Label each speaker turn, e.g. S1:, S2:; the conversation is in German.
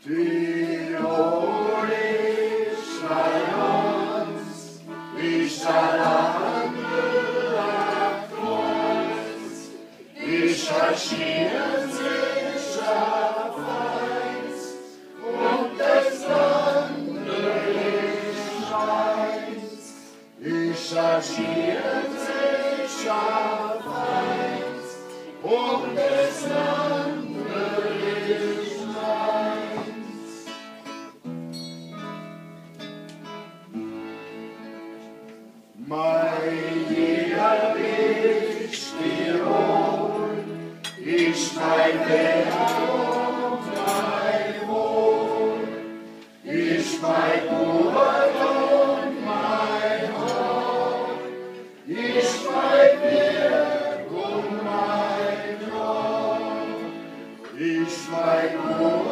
S1: Tirol ist bei uns, ist ein anderer Kreuz, ist ein Schiedsrichter Feind und das andere ist Schweiz, ist ein Schiedsrichter Feind und das andere ist mein lieber ist Tirol, ist mein Werk und mein Wohl, ist mein Gut und mein Hort, ist mein Werk und mein Traum, ist mein Gut.